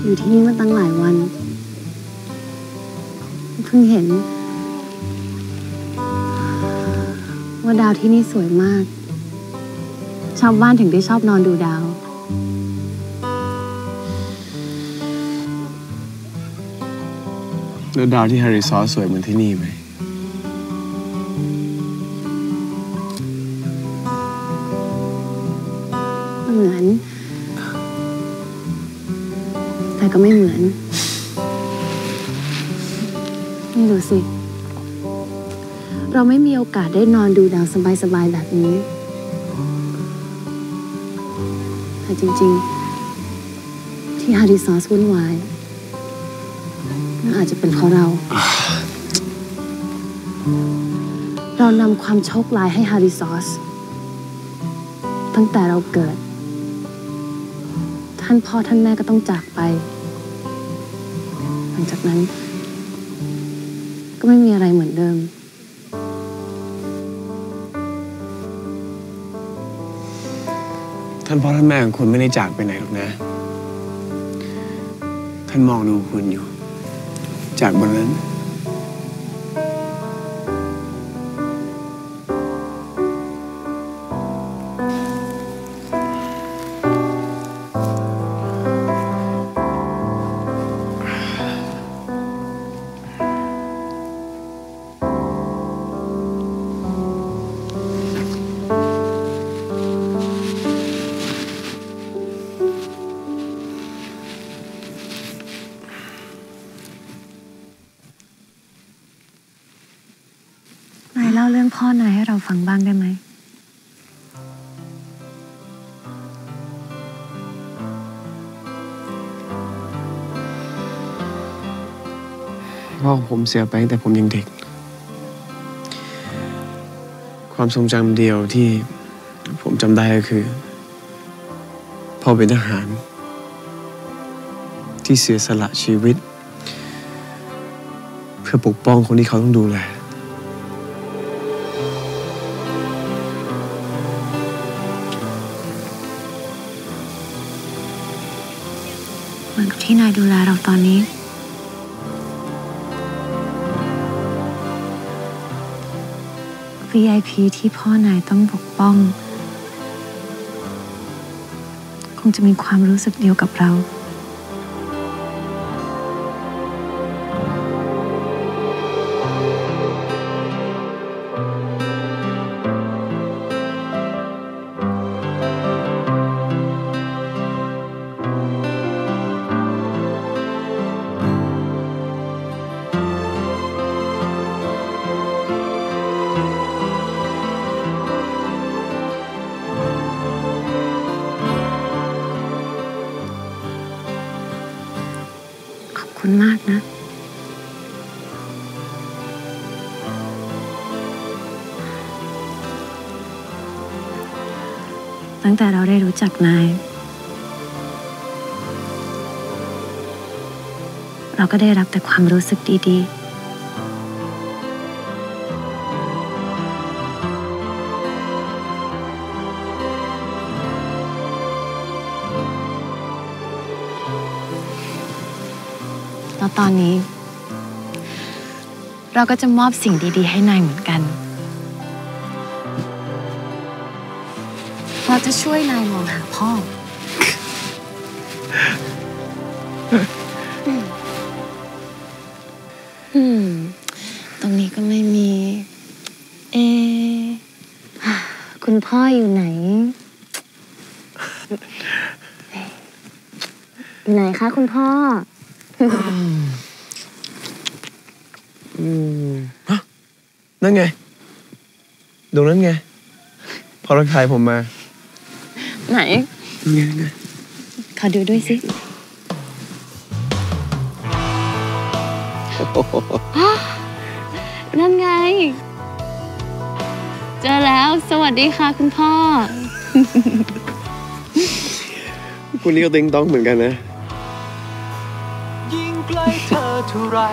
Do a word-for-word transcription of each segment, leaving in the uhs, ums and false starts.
อยู่ที่นี่มาตั้งหลายวันเพิ่งเห็นว่าดาวที่นี่สวยมากชาวบ้านถึงได้ชอบนอนดูดาวแล้วดาวที่ฮาริซอสสวยเหมือนที่นี่ไหมเหมือนแต่ก็ไม่เหมือนนี่ดูสิเราไม่มีโอกาสได้นอนดูดาวสบายๆแบบนี้แต่จริงๆที่ฮาริซอสวุ่นวายน่าอาจจะเป็นเพราะเรา เรานำความโชคร้ายให้ฮาริซอสตั้งแต่เราเกิดท่านพ่อท่านแม่ก็ต้องจากไปหลังจากนั้นก็ไม่มีอะไรเหมือนเดิมท่านพ่อท่านแม่ของคุณไม่ได้จากไปไหนหรอกนะท่านมองดูคุณอยู่จากบนนั้นนายเล่าเรื่องพ่อนายให้เราฟังบ้างได้ไหมพ่อของผมเสียไปตั้งแต่ผมยังเด็กความทรงจำเดียวที่ผมจำได้ก็คือพ่อเป็นทหารที่เสียสละชีวิตเพื่อปกป้องคนที่เขาต้องดูแลเหมือนกับที่นายดูแลเราตอนนี้วี ไอ พี ที่พ่อนายต้องปกป้องคงจะมีความรู้สึกเดียวกับเราขอบคุณมากนะตั้งแต่เราได้รู้จักนายเราก็ได้รับแต่ความรู้สึกดีๆแล้วตอนนี้เราก็จะมอบสิ่งดีๆให้นายเหมือนกันเราจะช่วยนายมองหาพ่ออืมตรงนี้ก็ไม่มีเอคุณพ่ออยู่ไหนอยู่ไหนคะคุณพ่ออืมฮะนั่นไงตรงนั้นไงพอรักทายผมมาไหนไงไงขอดูด้วยสินั่นไงเจอแล้วสวัสดีค่ะคุณพ่อคุณนี่ก็ติ๊งต้องเหมือนกันนะยิ่งใกล้เธอเท่าไร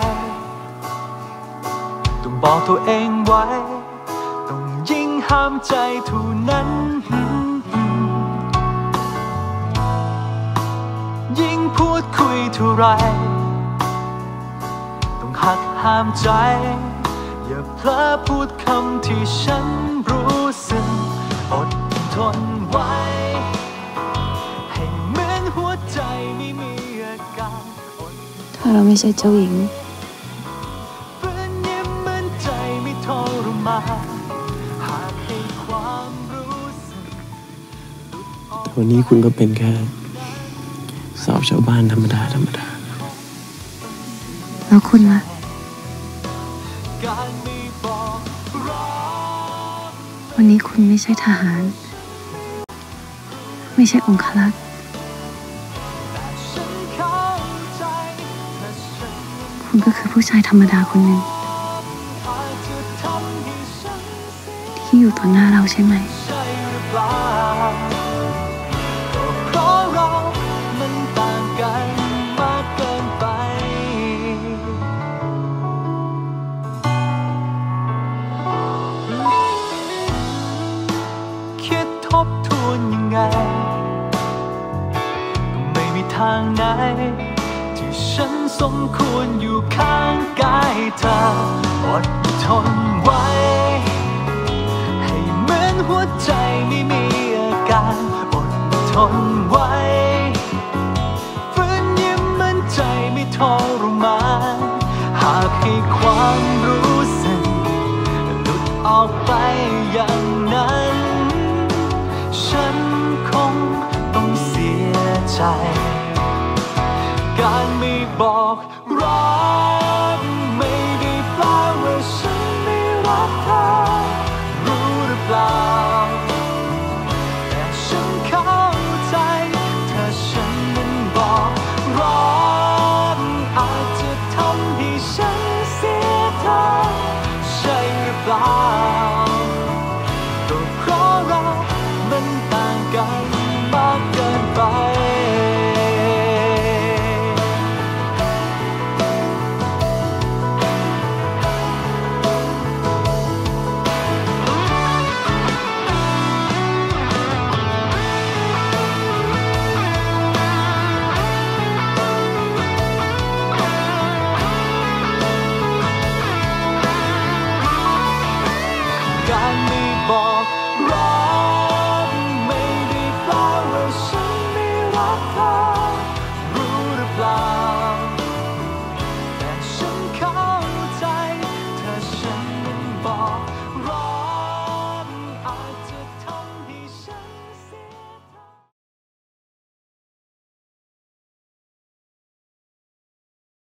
ต้องบอกตัวเองไว้ต้องยิ่งห้ามใจเท่านั้นยิ่งพูดคุยเท่าไรต้องหักห้ามใจอย่าเพลอพูดคำที่ฉันรู้สึกอดทนไว้ให้เหมือนหัวใจไม่มีอาการถ้าเราไม่ใช่เจ้าหญิงฝืนยิ้มเหมือนใจไม่ทรมานหากให้ความรู้สึกแต่วันนี้คุณก็เป็นแค่สาวชาวบ้านธรรมดาธรรมดาแล้วคุณล่ะวันนี้คุณไม่ใช่ทหารไม่ใช่องครักษ์คุณก็คือผู้ชายธรรมดาคนหนึ่งที่อยู่ต่อหน้าเราใช่ไหมทบทวนยังไงก็ไม่มีทางไหนที่ฉันสมควรอยู่ข้างกายเธออดทนไว้ให้เหมือนหัวใจไม่มีอาการอดทนไว้ฝืนยิ้มเหมือนใจไม่ทรมานหากให้ความรู้สึกหลุดออกไปอย่างนั้นฉันคงต้องเสียใจการไม่บอก